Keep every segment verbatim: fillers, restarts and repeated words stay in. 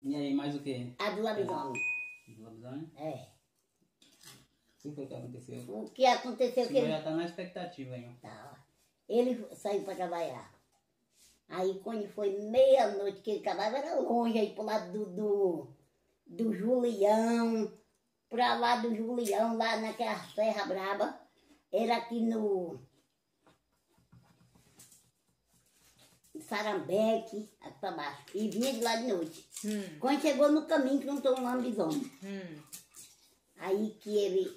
E aí, mais o quê? A do lobisomem. Do lobisomem? É. O que foi que aconteceu? O que aconteceu Você que ele... já tá na expectativa aí. Tá. Ele saiu para trabalhar. Aí quando foi meia-noite que ele trabalhava, era longe aí pro lado do, do, do Julião, pra lá do Julião, lá naquela Serra Braba. Era aqui no Sarambeque, aqui pra baixo. E vinha de lá de noite. Hum. Quando chegou no caminho, que não tô um lambisomem. Hum. Aí que ele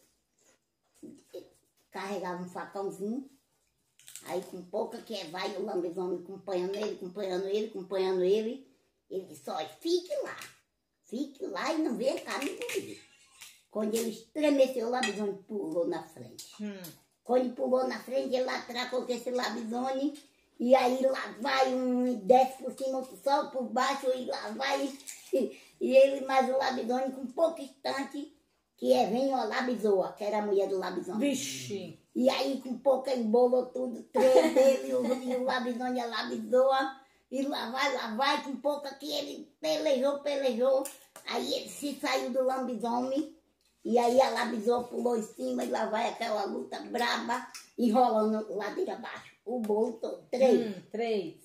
carregava um facãozinho. Aí com pouca que é, vai o lambisomem acompanhando ele, acompanhando ele, acompanhando ele. Ele disse, olha, fique lá. Fique lá e não venha cá nem comigo. Quando ele estremeceu, o lobisomem pulou na frente. Hum. Quando ele pulou na frente, ele lá atrás com esse lobisomem. E aí lá vai um e desce por cima, outro sobe por baixo, e lá vai. E, e ele mais o lobisomem com pouco instante, que é vem a labisoa, que era a mulher do lobisomem. Vixe! E aí com pouca embolou tudo, três dele, e o, e o lobisomem a labisoa. E lá vai, lá vai, com pouca que ele pelejou, pelejou. Aí ele se saiu do lobisomem. E aí a labisoa pulou em cima e lá vai aquela luta braba, enrolando ladeira abaixo. O bolo todo, três. Hum, três.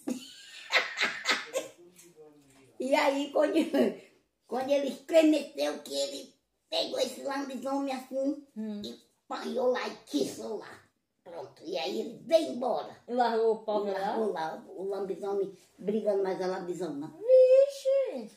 E aí quando, quando ele estremeceu, que ele pegou esse lambisomem assim, Hum. e apanhou lá e quiçou lá. Pronto. E aí ele veio embora. E largou o pau E lá? largou lá, o lambisomem brigando mais a lambisoma. Vixe!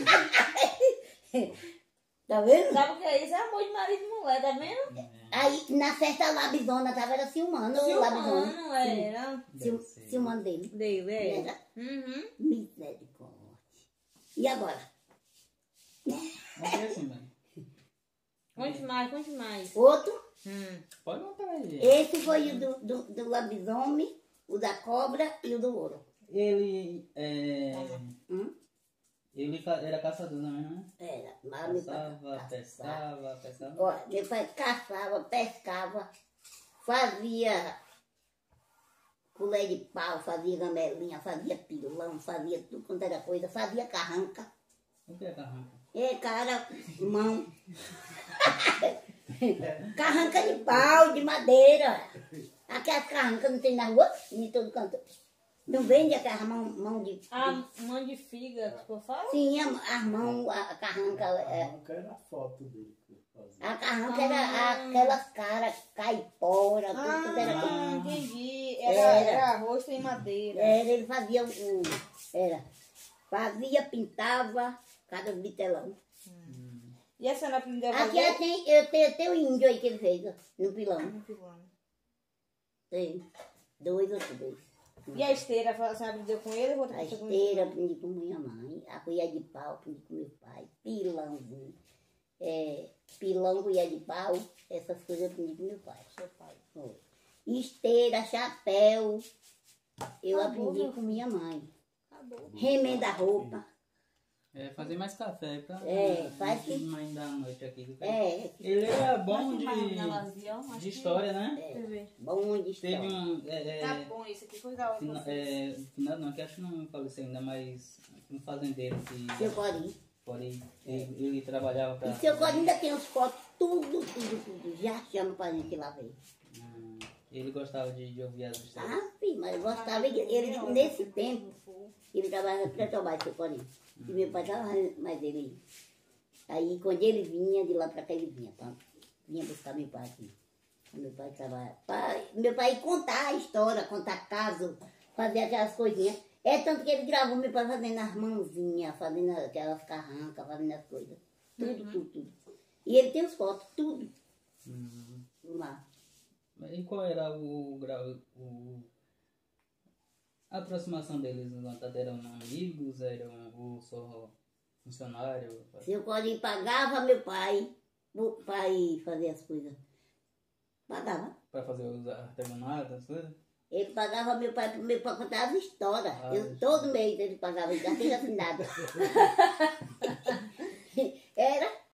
Tá vendo? Sabe o que é isso? É amor de marido e mulher, tá vendo? Aí na festa a labizona tava era ciumando o labizona. Silmano era. Deve ser. Ciumando dele. Dele, é. Era Uhum. misericórdia. E agora? Mas é assim, mano. Conte mais, conte mais. Outro, Hum. Pode montar aí. esse foi o do, do, do lobisomem, o da cobra e o do ouro. Ele, é... Hum? Ele ca- era caçador, não é? Né? Era, mas meu pai Caçava, caçava. pescava, pescava. Olha, meu pai caçava, pescava, fazia colher de pau, fazia gamelinha, fazia pilão, fazia tudo quanto era coisa, fazia carranca. O que é carranca? É, cara, mão. Carranca de pau, de madeira. Aquelas carrancas não tem na rua, em todo canto. Não vende aquelas mão, mão de... A mão de figa, que eu falo? Sim, a- as mãos, a carranca... É, Arranca era a foto dele que eu fazia. a carranca era aquelas caras caipora, tudo, tudo era... Ah, entendi. Era, Era. era rosto em madeira. Era, ele fazia o... Era. Fazia, pintava, cada bitelão. E a senhora aprendeu a Aqui fazer? eu tenho, eu tenho, tenho índio aí que ele fez, ó, no pilão. No pilão. Tem dois ou três. E a esteira, a senhora aprendeu com ele ou outra A pessoa com esteira aprendi com minha mãe, a colher de pau aprendi com meu pai, pilãozinho, é, pilão, colher de pau, essas coisas eu aprendi com meu pai. seu pai? Foi. Esteira, chapéu, eu Acabou, aprendi meu com minha mãe. Acabou. Remenda roupa, É fazer mais café pra É, faz que- mais da noite aqui. é, Ele era bom Mas tem mais na de, vazia, ó, acho de que- história, né? Deixa eu ver. bom de Teve história. um. É, é, Tá bom esse aqui, foi da hora fina- vocês. é, final não, que acho que não faleceu ainda, mas um fazendeiro que Seu Corim. porém, ele, ele trabalhava pra. E seu Corim ainda tem os fotos, tudo, tudo, tudo. Já chama pra gente lá ver. Hum, ele gostava de, de ouvir as histórias. Ah, sim, mas eu gostava, ele, ele nesse tempo, ele trabalhava na Petrobras, seu Corim. E meu pai trabalhava mais ele. Aí quando ele vinha, de lá pra cá ele vinha, tá? Vinha buscar meu pai aqui. Meu pai trabalhava. Pai, meu pai ia contar a história, contar caso, fazer aquelas coisinhas. É tanto que ele gravou meu pai fazendo as mãozinhas, fazendo aquelas carrancas, fazendo as coisas. Tudo, tudo, tudo. E ele tem as fotos, tudo Hum. lá. Mas E qual era o grau, o, a aproximação deles no Lantado? Eram amigos, eram o só funcionário? Seu Corim pagava meu pai para ir fazer as coisas. Pagava. Pra fazer os artesanatos, as coisas? Ele pagava meu pai, meu pai contava história. Ah, Eu, todo mês ele pagava, já tinha assinado. Era,